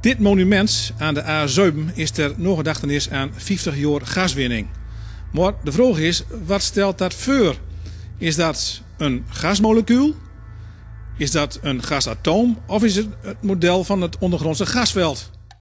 Dit monument aan de A7 is ter nagedachtenis aan 50 jaar gaswinning. Maar de vraag is, wat stelt dat voor? Is dat een gasmolecuul? Is dat een gasatoom? Of is het het model van het ondergrondse gasveld?